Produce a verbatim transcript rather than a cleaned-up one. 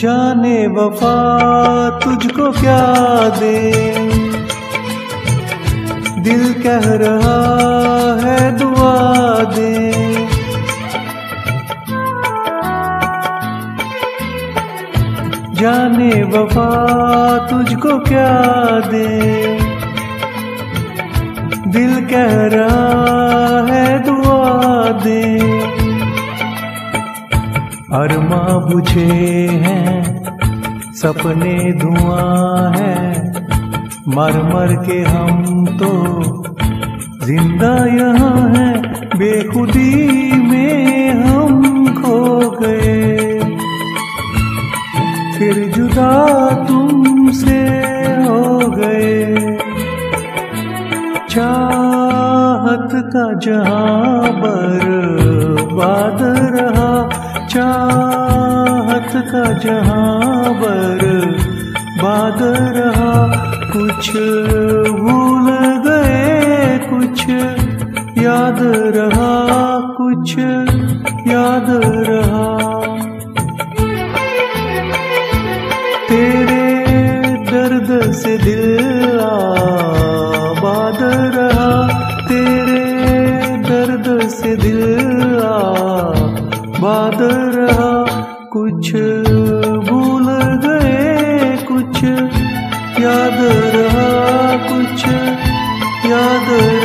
जाने वफा तुझको क्या दे, दिल कह रहा है दुआ दे। जाने वफा तुझको क्या दे, दिल कह रहा है दुआ दे। अरमां बुझे हैं, सपने धुआं है, मर मर के हम तो जिंदा यहाँ हैं। बेखुदी में हम खो गए, फिर जुदा तुमसे हो गए। चाहत का जहां बर्बाद रहा, चाहत का जहां बर्बाद रहा। कुछ भूल गए, कुछ याद रहा, कुछ याद रहा। तेरे दर्द से दिल आबाद रहा, तेरे दर्द से दिल आबाद रहा। कुछ भूल गए, कुछ याद रहा, कुछ याद